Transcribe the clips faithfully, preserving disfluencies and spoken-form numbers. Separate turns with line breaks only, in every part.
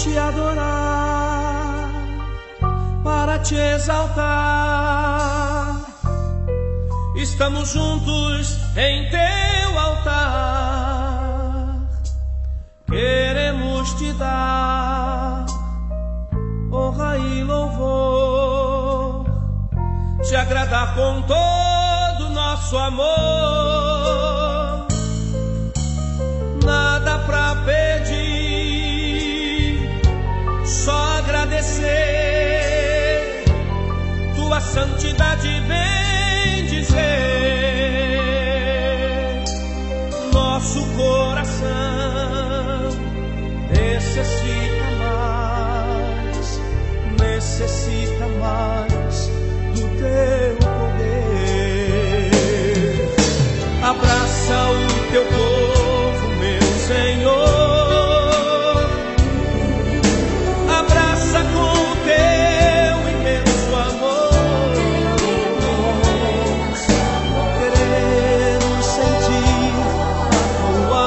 te adorar, para te exaltar. Estamos juntos em teu altar. Queremos te dar honra e louvor, te agradar com todo o nosso amor. Nada pra pedir, só agradecer. Tua santidade bem dizer. Nosso coração necessita mais, necessita mais do teu poder. Abraça o teu povo, meu Senhor. Abraça com o teu imenso amor. Queremos sentir a tua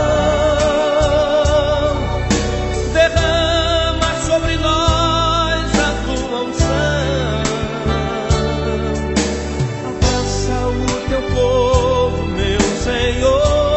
mão. Derrama sobre nós a tua unção. Abraça o teu povo, meu Senhor.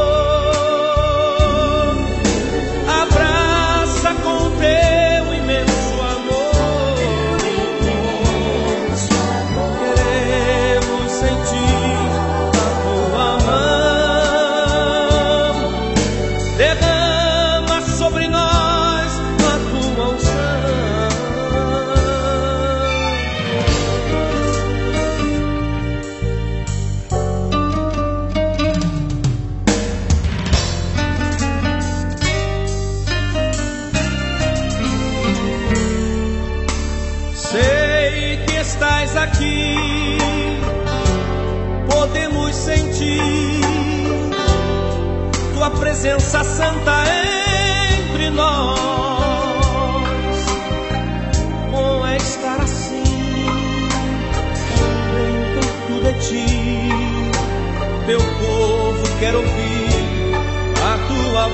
Aqui podemos sentir tua presença santa entre nós. Bom é estar assim, bem perto de ti. Teu povo quer ouvir a tua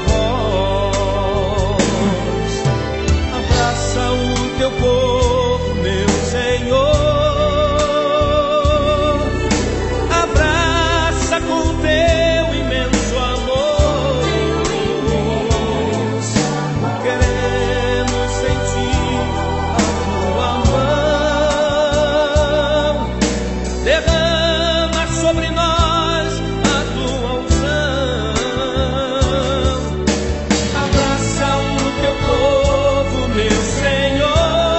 voz. Abraça o teu povo, meu Senhor. Com teu imenso amor, queremos sentir a tua mão. Derrama sobre nós a tua unção. Abraça o teu povo, meu Senhor.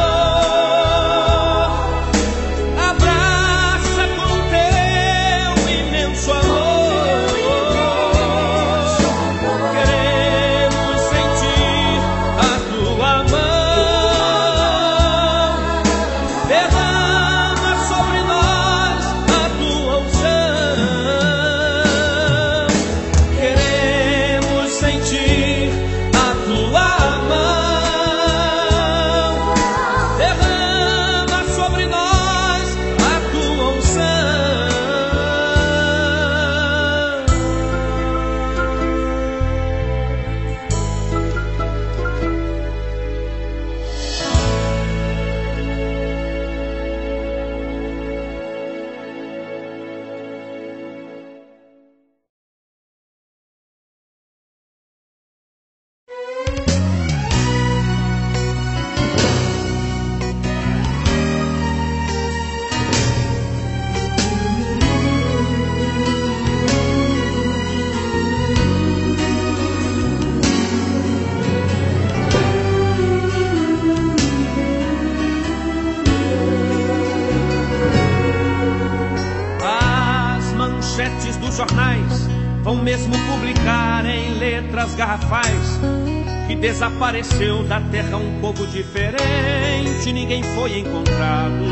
Vão mesmo publicar em letras garrafais que desapareceu da terra um povo diferente, ninguém foi encontrado.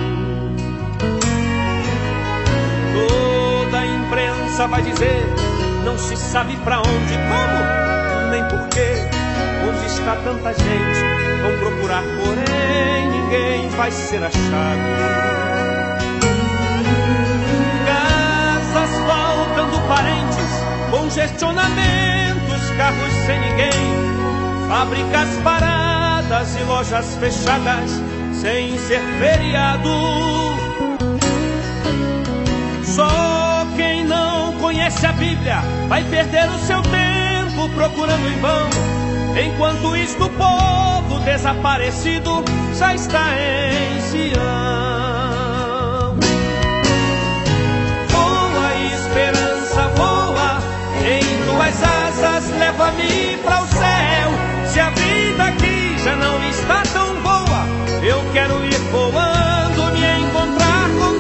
Toda a imprensa vai dizer, não se sabe pra onde, como, nem porquê. Onde está tanta gente, vão procurar, porém ninguém vai ser achado. Faltando parentes, congestionamentos, carros sem ninguém, fábricas paradas vendas e lojas fechadas, sem ser feriado. Só quem não conhece a Bíblia vai perder o seu tempo procurando em vão, enquanto isto o povo desaparecido já está em Sião. Voa, esperança, voa, em tuas asas leva-me para o céu. Se a vida aqui já não está tão boa, eu quero ir voando, me encontrar com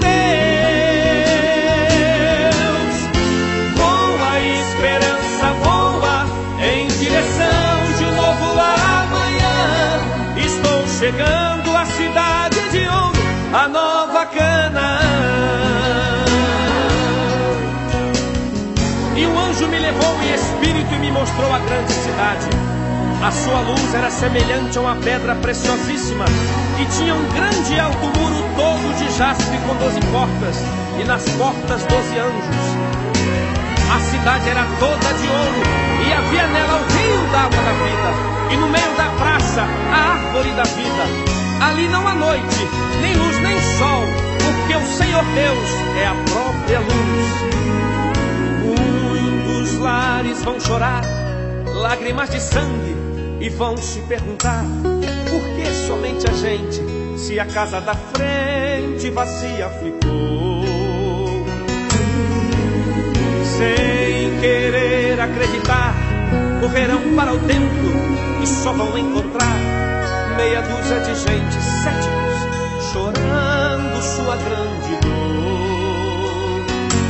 Deus. Voa, esperança, voa, em direção de novo amanhã. Estou chegando à cidade de ouro, a nova Canaã. E um anjo me levou em espírito e me mostrou a grande cidade. A sua luz era semelhante a uma pedra preciosíssima, e tinha um grande alto muro todo de jaspe com doze portas, e nas portas doze anjos. A cidade era toda de ouro, e havia nela o rio da água da vida, e no meio da praça a árvore da vida. Ali não há noite, nem luz nem sol, porque o Senhor Deus é a própria luz. Muitos lares vão chorar lágrimas de sangue e vão se perguntar: por que somente a gente, se a casa da frente vazia ficou? Sem querer acreditar, correrão para o templo e só vão encontrar meia dúzia de gente céticos, chorando sua grande dor.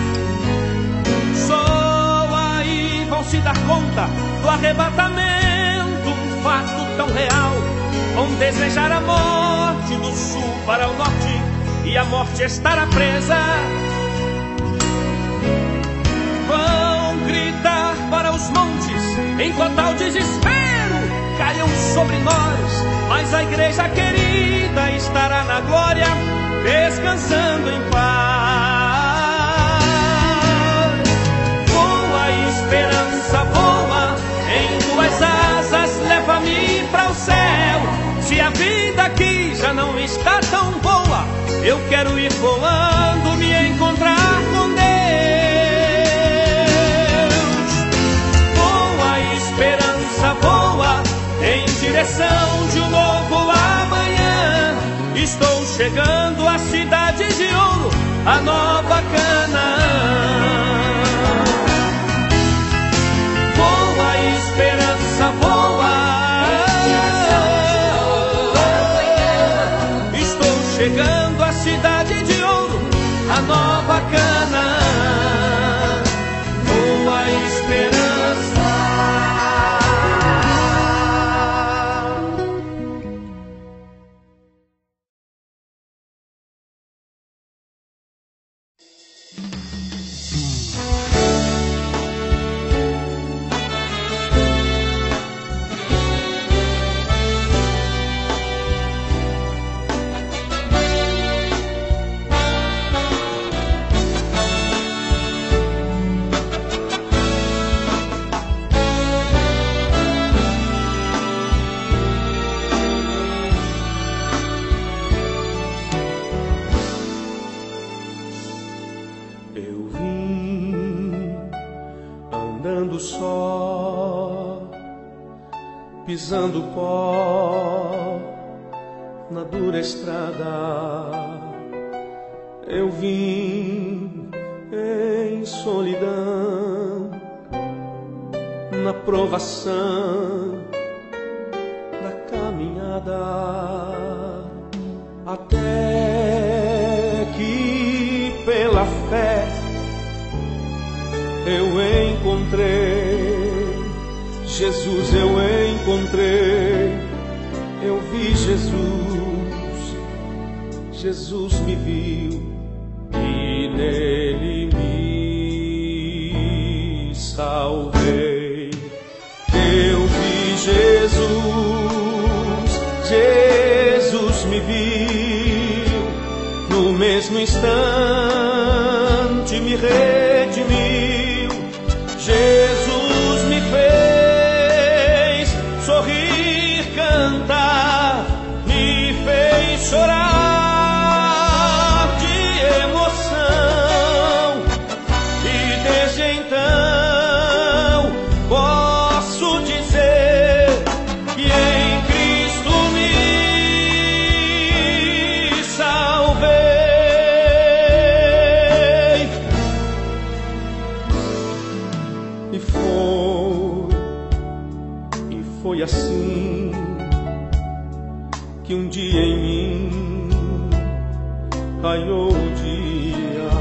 Só aí vão se dar conta do arrebatamento, um fato tão real. Vão desejar a morte do sul para o norte, e a morte estará presa. Vão gritar para os montes, em total desespero caiam sobre nós, mas a igreja querida estará na glória, descansando em paz. Voa, esperança, voa, em tuas asas leva-me para o céu. Se a vida aqui já não está tão boa, eu quero ir voando, me encontrar com Deus. Voa, esperança, voa, em direção de um novo amanhã. Estou chegando à cidade de ouro, a nova Canaã. Voa, esperança, voa, estou chegando à cidade de ouro, a nova Canaã. Voa, esperança. Pisando pó na dura estrada, eu vim em solidão, na provação da caminhada, até que pela fé eu encontrei Jesus, eu encontrei, eu vi Jesus, Jesus me viu e nele me salvei. Eu vi Jesus, Jesus me viu, no mesmo instante me redimiu. Jesus me fez sorrir sorrir, cantar, me fez chorar de emoção. E desde então posso dizer que em Cristo me salvei. E foi, e foi assim que um dia em mim raiou o dia,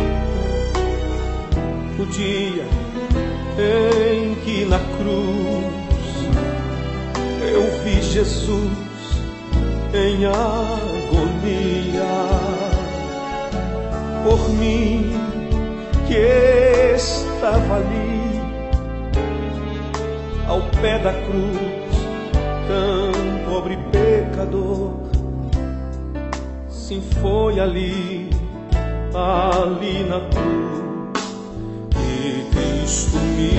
o dia em que na cruz eu vi Jesus em agonia por mim que estava ali ao pé da cruz, tão pobre pecador. Sim, foi ali, ali na cruz, que Cristo me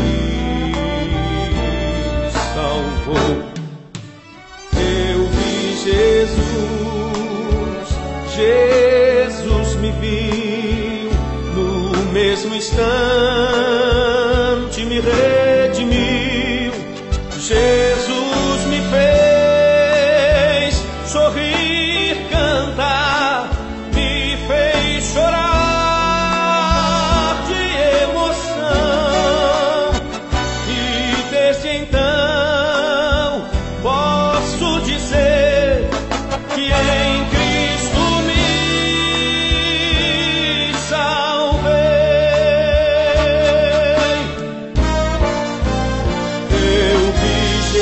salvou. Eu vi Jesus, Jesus me viu, no mesmo instante me redimiu. Jesus me fez sorrir, cantar, me fez chorar de emoção. E desde então posso dizer que em Cristo me salvei. Eu vi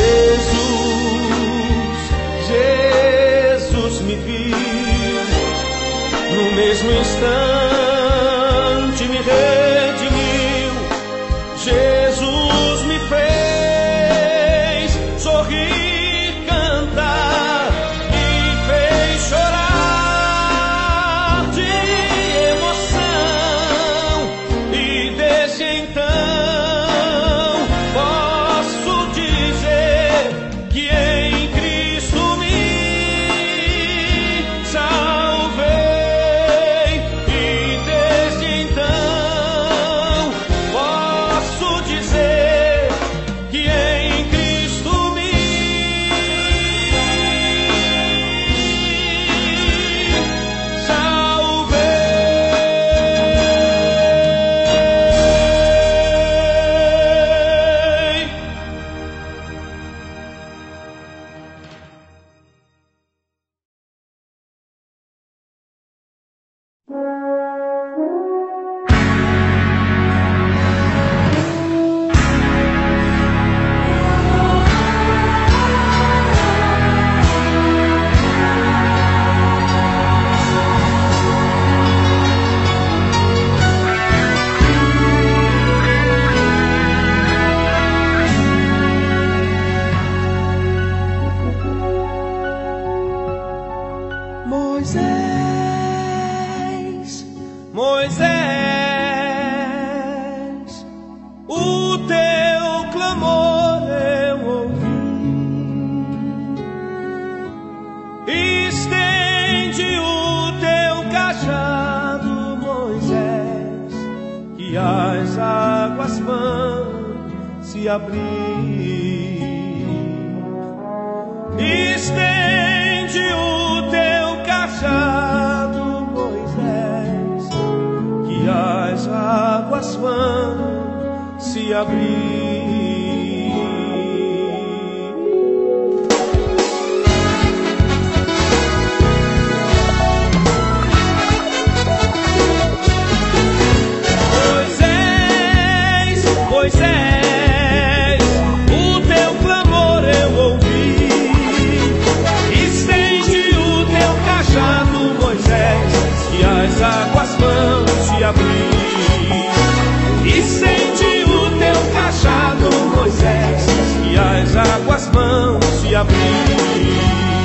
Jesus, Jesus me viu, no mesmo instante me redimiu. Jesus me fez sorrir, cantar, me fez chorar de emoção. E desde então posso dizer que em Cristo me salvei. E desde então posso dizer que em Cristo me salvei. Moisés, Moisés, o teu clamor eu ouvi. Estende o teu cajado, Moisés, que as águas vão se abrir. Estende o teu cajado, Moisés, que as águas vão se abrir. Moisés, Moisés, o teu clamor eu ouvi. Estende o teu cajado, Moisés, que as águas vão se abrir. Estende o teu cajado, Moisés, que as águas vão se abrir.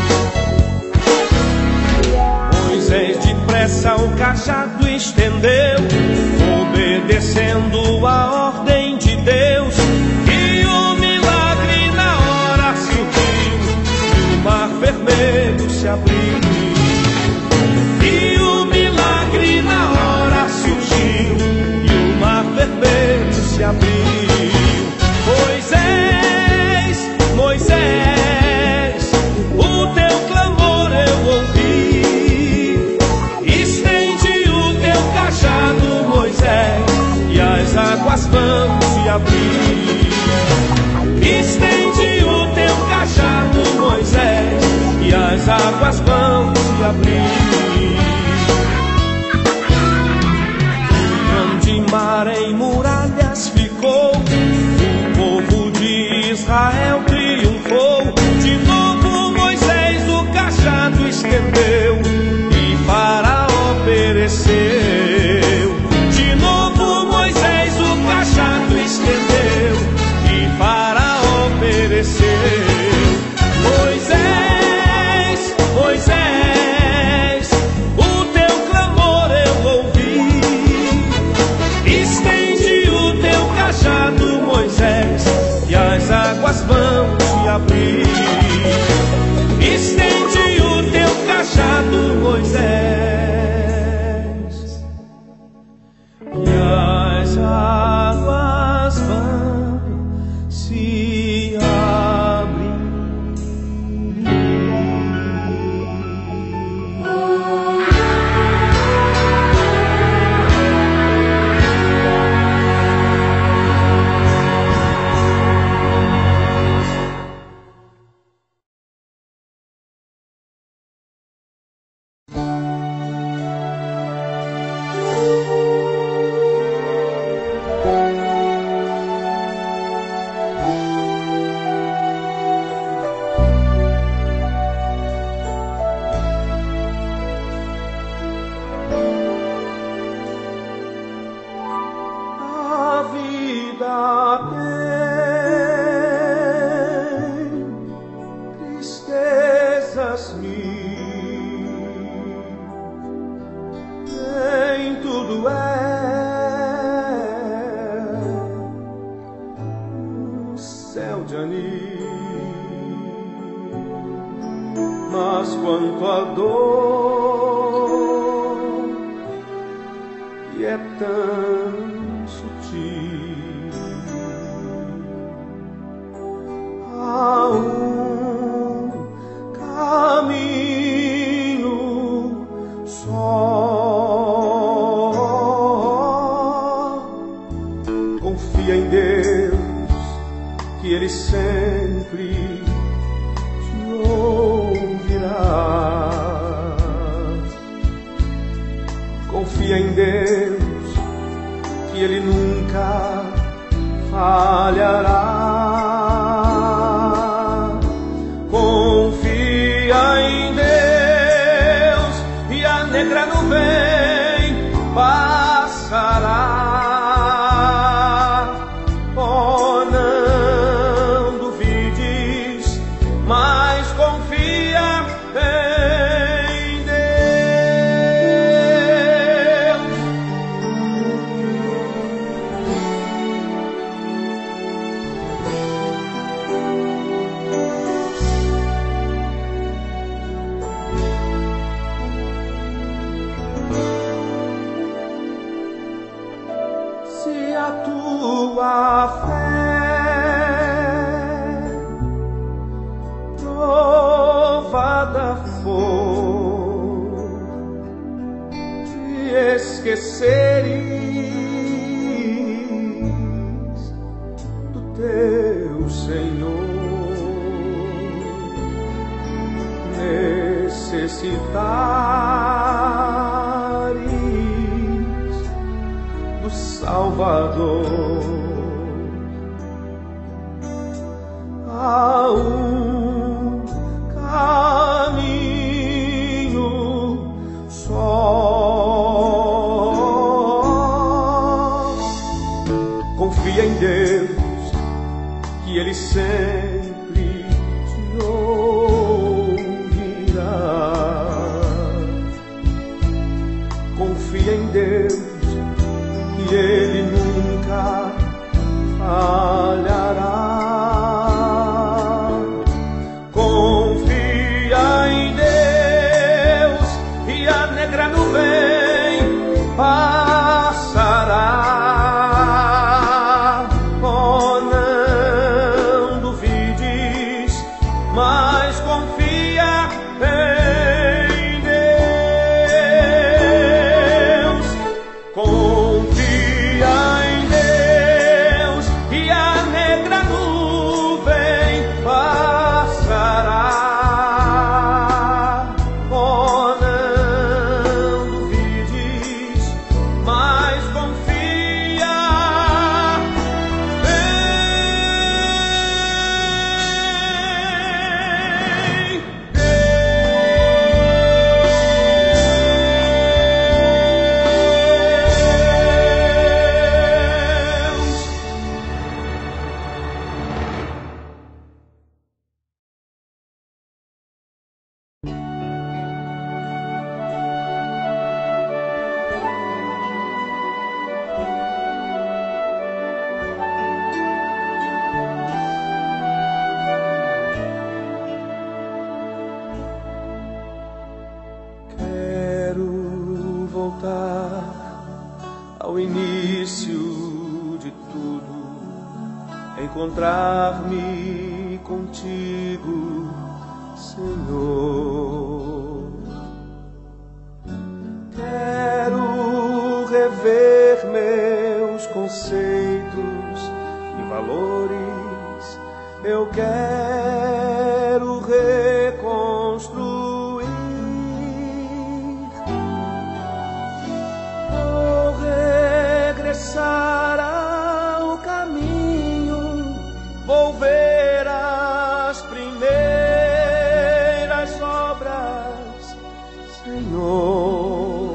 Moisés depressa o cajado estendeu, obedecendo a ordem de Deus, e o milagre na hora surgiu. se abriu. E o milagre na hora surgiu, e o mar vermelho se abriu. Moisés, Moisés, o teu clamor eu ouvi. Estende o teu cajado, Moisés, e as águas vão se abrir. Estende o teu cajado, Moisés, e as águas vão se abrir. Grande mar em muralhas ficou, o povo de Israel triunfou. De novo Moisés o cajado estendeu, e Faraó pereceu. De novo Moisés o cajado estendeu, e Faraó pereceu. Moisés, Moisés, o teu clamor eu ouvi. Estende o teu cajado, Moisés, e as águas vão se abrir. Estende o teu cajado, Moisés, e as águas vão se abrir. Mas quanto a dor, e é tão sutil, há um caminho só. Confia em Deus, que Ele sempre confia em Deus, que Ele nunca falhará. Confia em Deus, e a negra nuvem passará. Oh, não duvides, mas confia em Deus. Se a tua fé provada for, te esqueceres do teu Senhor, necessitares do Salvador. Há um caminho só. Confia em Deus, que Ele sempre te ouvirá. Confia em Deus, que Ele nunca falhará. encontrar-me contigo, Senhor. Quero rever meus conceitos e valores, eu quero reconstruir. Vou regressar ao caminho, vou ver as primeiras obras, Senhor.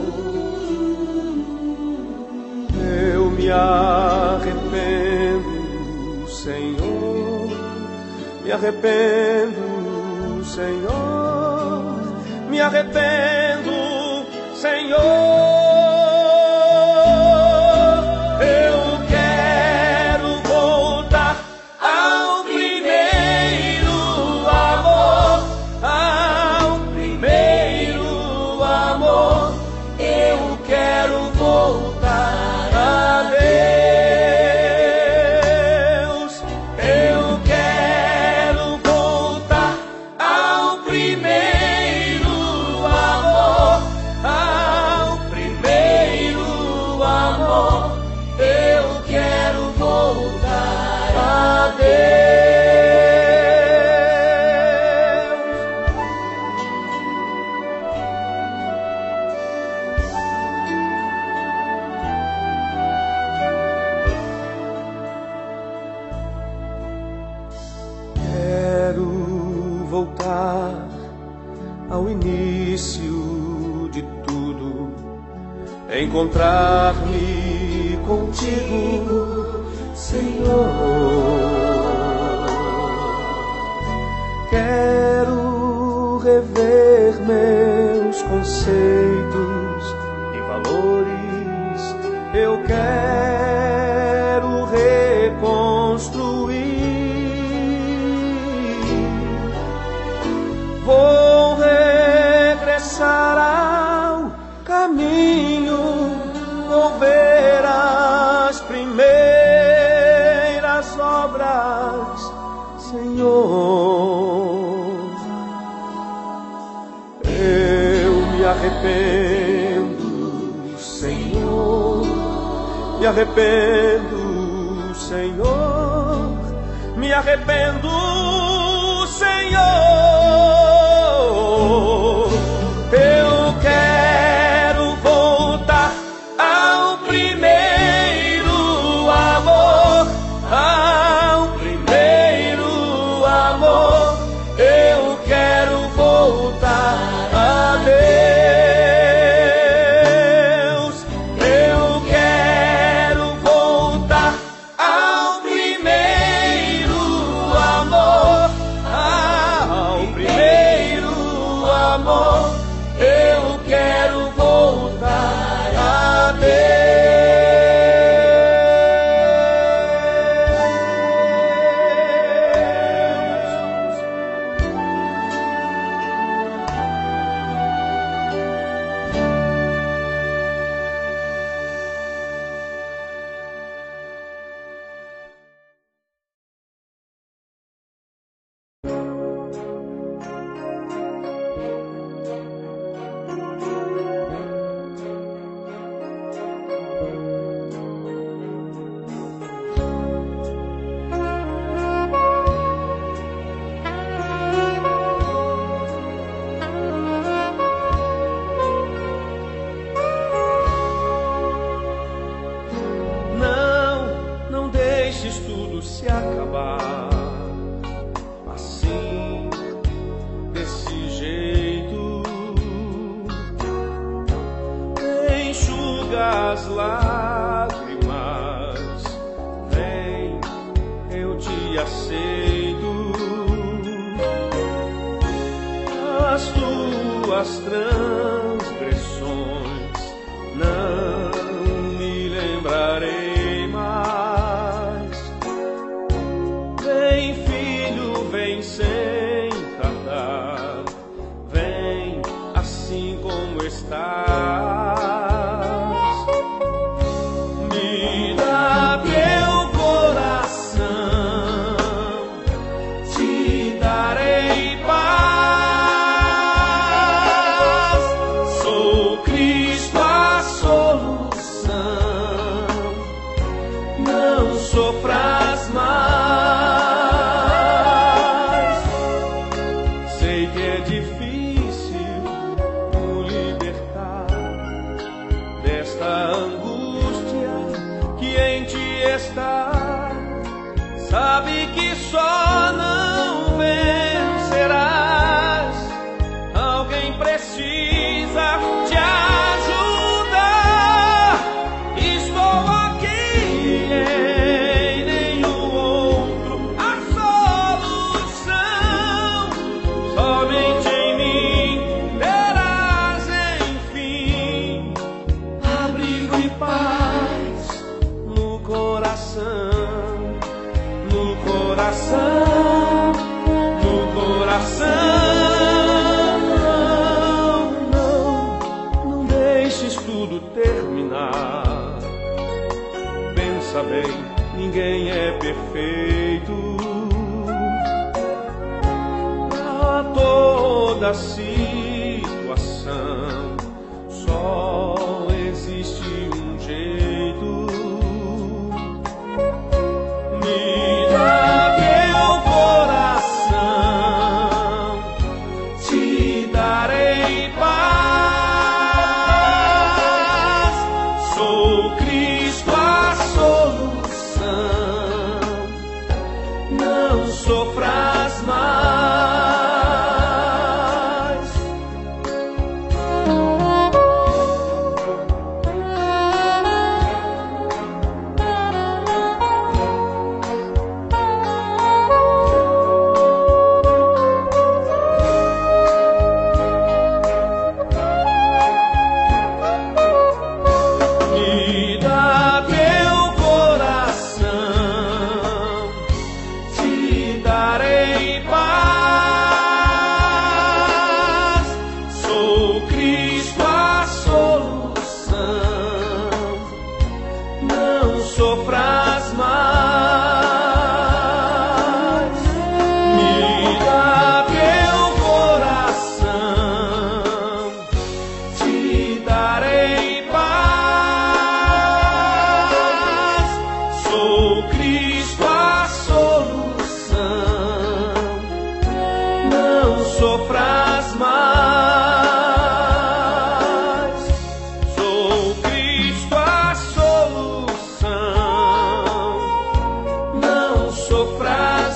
Eu me arrependo, Senhor, me arrependo, Senhor, me arrependo, Senhor. Eu quero voltar ao primeiro amor, ao primeiro amor. Eu quero voltar a Deus. Eu quero voltar ao primeiro amor, ao primeiro amor. Eu quero voltar a Deus. Quero voltar ao início de tudo, encontrar-me contigo, Senhor. Quero rever meus conceitos e valores, eu quero reconstruir. Vou regressar ao caminho, vou ver as primeiras obras, Senhor. Eu me arrependo, Senhor, me arrependo, Senhor, me arrependo, Senhor. Eu quero voltar ao primeiro amor, ao primeiro amor. Eu quero voltar a Deus. Eu quero voltar ao primeiro amor, ao primeiro amor. Eu quero voltar a Deus. Se acabar assim, desse jeito, enxuga as lágrimas, vem, eu te aceito. As tuas transgressões não me lembrarei mais. Vem, filho, vem sem tardar, vem assim como estás. Me dá teu coração, a situação, só existe um jeito. Me dá teu coração, te darei paz. Sou Cristo a solução, não sofras mais. Me dá teu coração, te darei paz. Sou Cristo a solução, não sofras mais. Me dá teu coração, te darei paz. Sou Cristo a solução, não sofras mais. Sou Cristo a solução, não sofras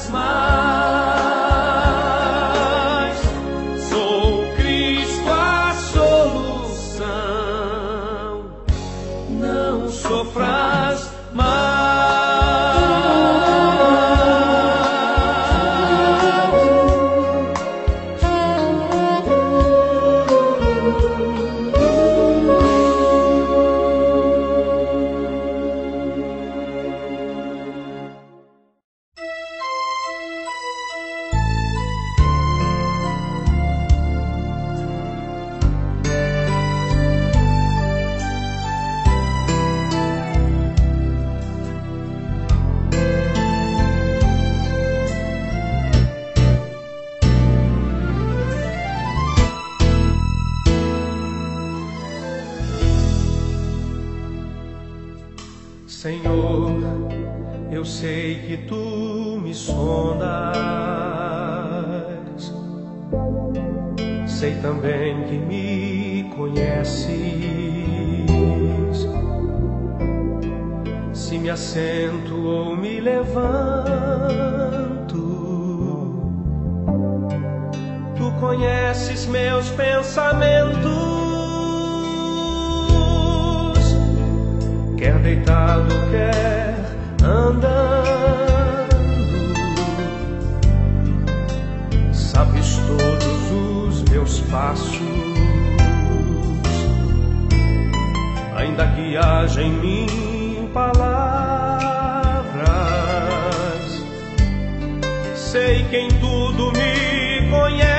mais. Sou Cristo a solução, não sofras mais. Senhor, eu sei que tu me sondas, sei também que me conheces. Se me assento ou me levanto, tu conheces meus pensamentos. Quer deitado, quer andando, sabes todos os meus passos. Ainda que haja em mim palavras, sei que em tudo me conheces.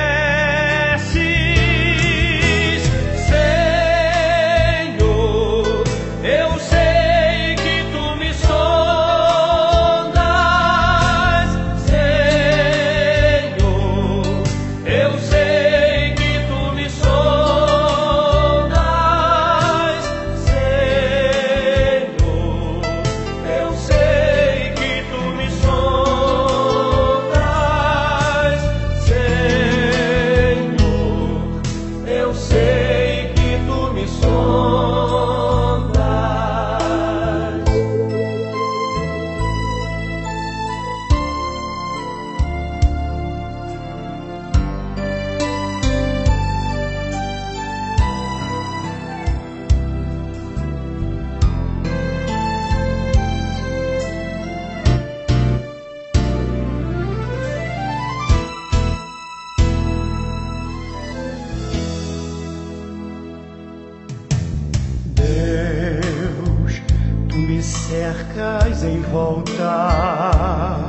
Cercas em volta,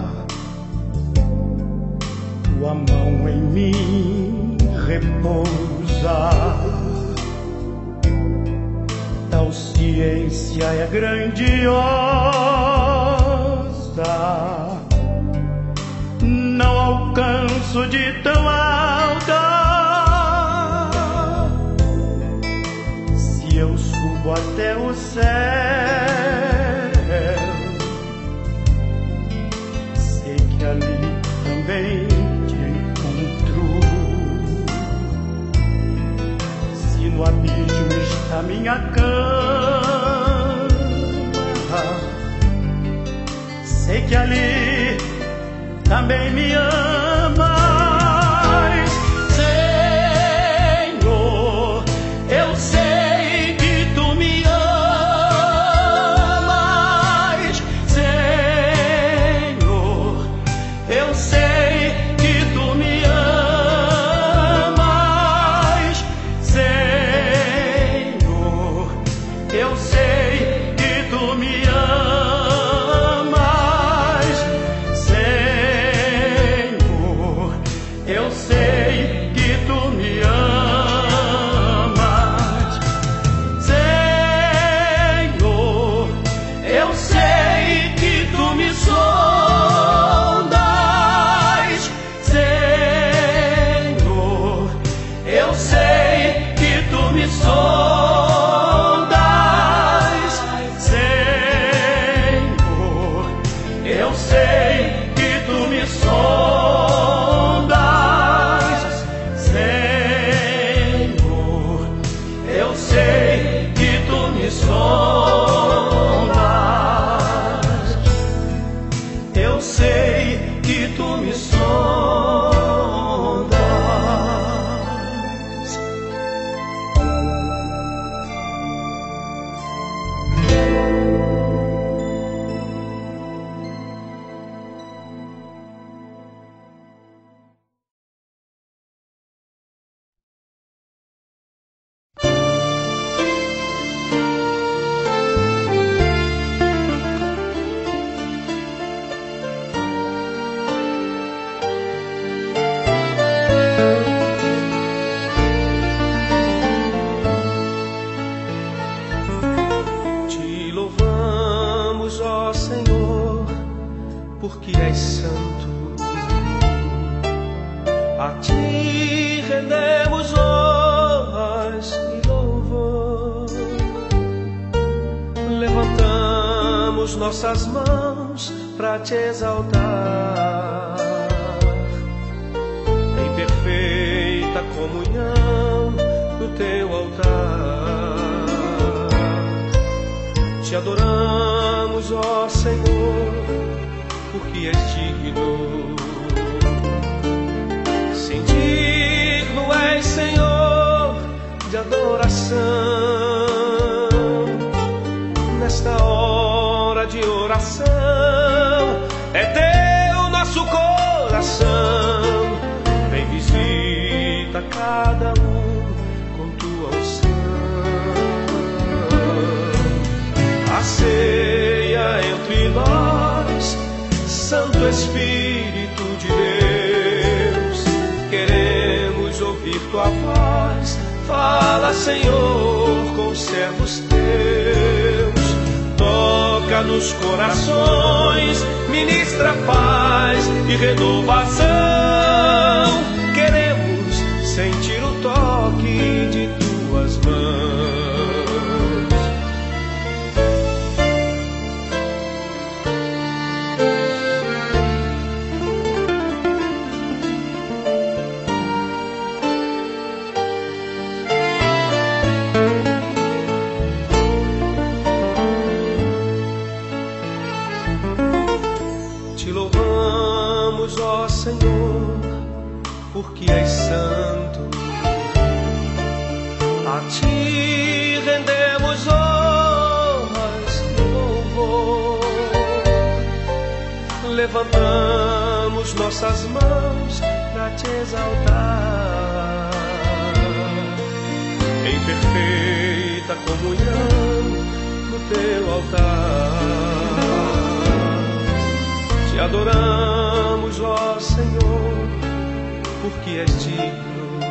tua mão em mim repousa. Tal ciência é grandiosa, não alcanço de tão alta.
vou até o céu. Sei que ali também te encontro. Se no abismo está minha cama, sei que ali também me amas. Senhor, eu sei que tu me amas. Senhor, eu sei que tu me amas. Senhor, eu sei que tu me amas. Senhor, eu sei que tu me amas. Senhor, eu sei que tu me sondas. Senhor, eu sei que tu me sondas. Senhor, eu sei que tu me sondas. Senhor, eu sei que tu me sondas. Eu sei que tu me sondas. Te louvamos, ó Senhor, porque és santo. A ti rendemos honras e louvor. Levantamos nossas mãos para te exaltar em perfeita comunhão no teu altar. Te adoramos, ó Senhor, porque és digno. Sim, digno és, Senhor, de adoração. Nesta hora de oração, é teu nosso coração. Vem, visita cada um com tua unção. A ceia entre nós, Santo Espírito de Deus, queremos ouvir tua voz. Fala, Senhor, com os servos teus. Toca nos corações, ministra paz e renovação. Queremos sentir o toque de tuas mãos. Te louvamos, ó Senhor, porque és santo. A ti rendemos honras e louvor. Levantamos nossas mãos para te exaltar em perfeita comunhão no teu altar. Te adoramos, ó Senhor, porque és digno.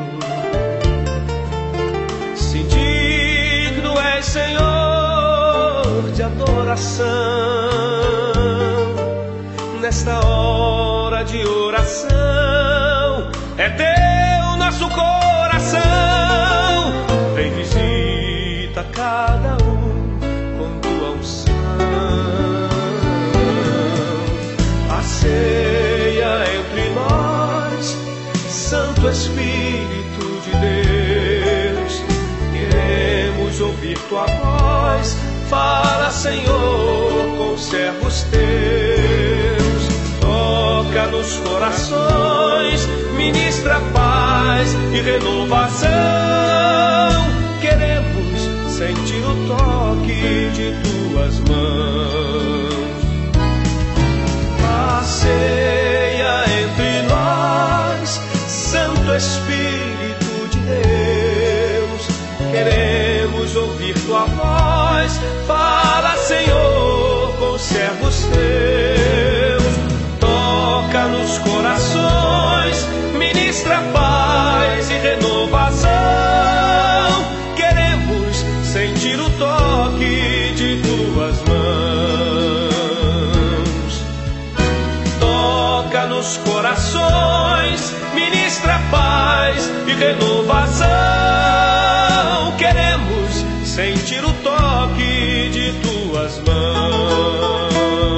Sim, digno és, Senhor, de adoração. Nesta hora de oração, é teu nosso coração. Vem, visita cada um tua voz. Fala, Senhor, com os servos teus. Toca nos corações, ministra paz e renovação. Queremos sentir o toque de tuas mãos. Passeia entre nós, Santo Espírito de Deus. Queremos ouvir tua voz. Fala, Senhor, com os servos teus. Toca nos corações, ministra paz e renovação. Queremos sentir o toque de tuas mãos. Toca nos corações, ministra paz e renovação. Queremos sentir o toque de tuas mãos.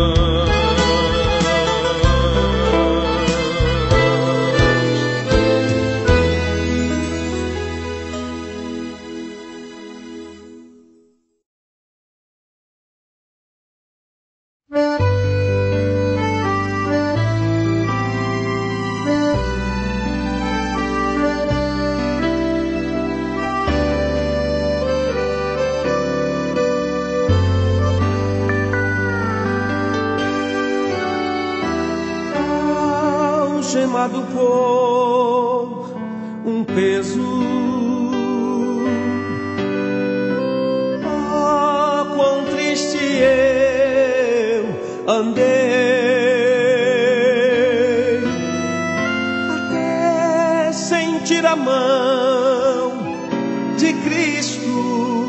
Algemado por um peso, ah, quão triste eu andei, até sentir a mão de Cristo.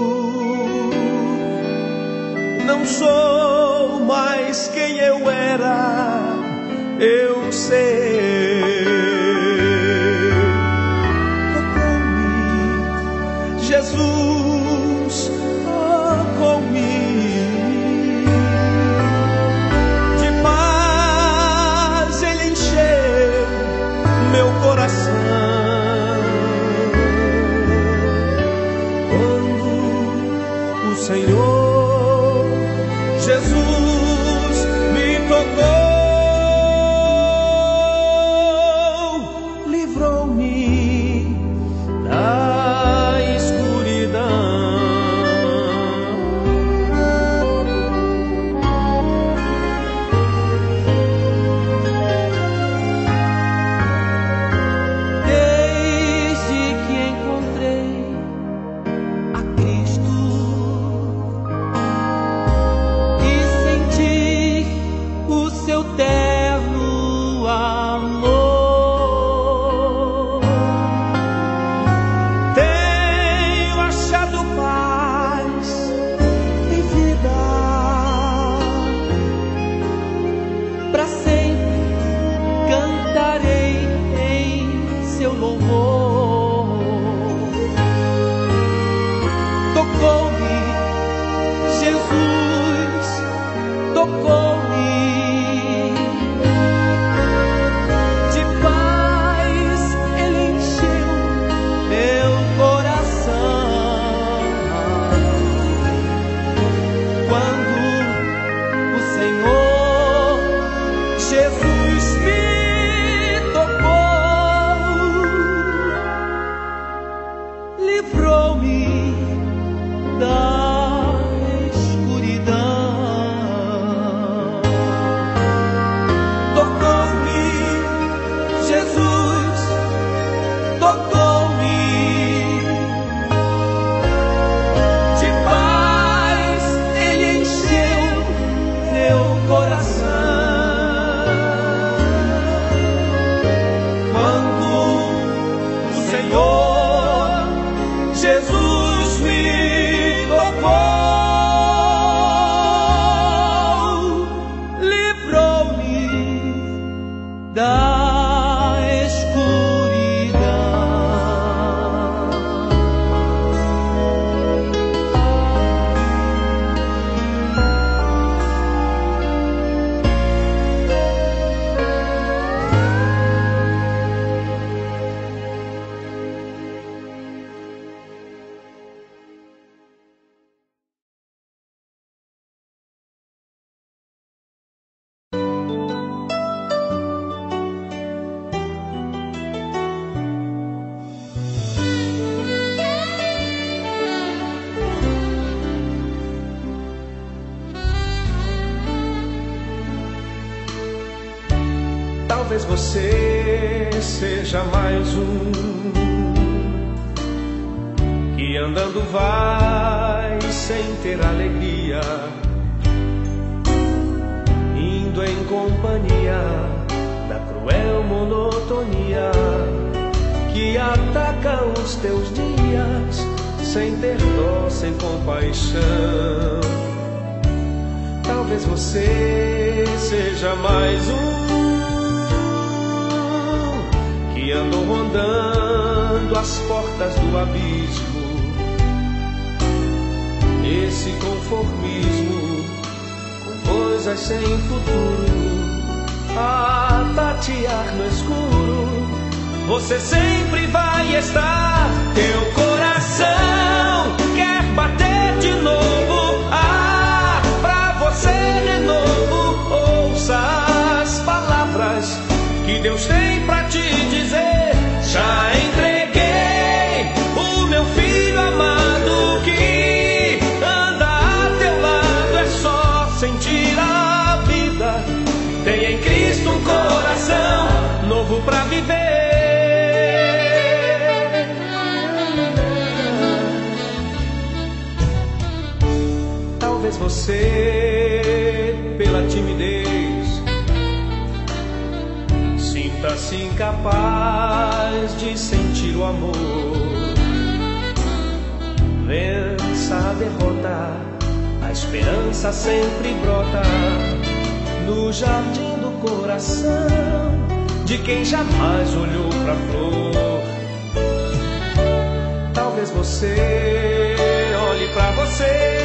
Não sou mais quem eu era, eu sei. Tocou-me, Jesus, tocou-me. De paz Ele encheu meu coração. Quando o Senhor Jesus me tocou,
Isso
Talvez você seja mais um que andando vai sem ter alegria, indo em companhia da cruel monotonia que ataca os teus dias sem ter dó, sem compaixão. Talvez você seja mais um que andou rondando as portas do abismo, esse conformismo com coisas sem futuro, a tatear no escuro. Você sempre vai estar, teu coração quer bater de novo. Ah, pra você de novo, ouça as palavras que Deus tem pra te dizer. Já entreguei o meu filho amado que anda a teu lado, é só sentir a vida. Tem em Cristo um coração novo pra viver. Talvez você, pela timidez, sinta-se incapaz de sentir o amor. Vença a derrota, a esperança sempre brota no jardim do coração de quem jamais olhou pra flor. Talvez você olhe pra você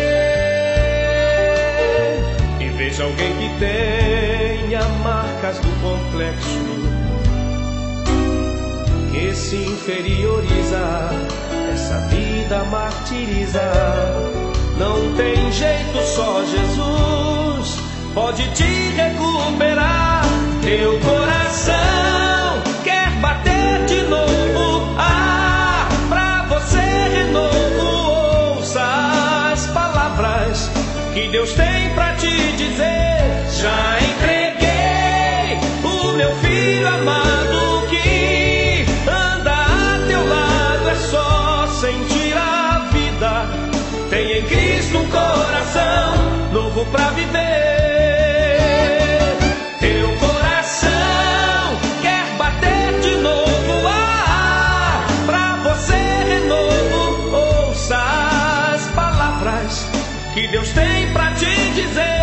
e veja alguém que tenha marcas do complexo, que se inferioriza, essa vida martiriza. Não tem jeito, só Jesus pode te recuperar. Teu coração quer bater de novo. Ah, pra você de novo, ouça as palavras que Deus tem pra te dizer. Já entreguei o meu filho amado que anda a teu lado, é só sentir a vida. Tem em Cristo um coração novo pra viver. Teu coração quer bater de novo. Ah, pra você de novo, ouça as palavras que Deus tem pra te dizer.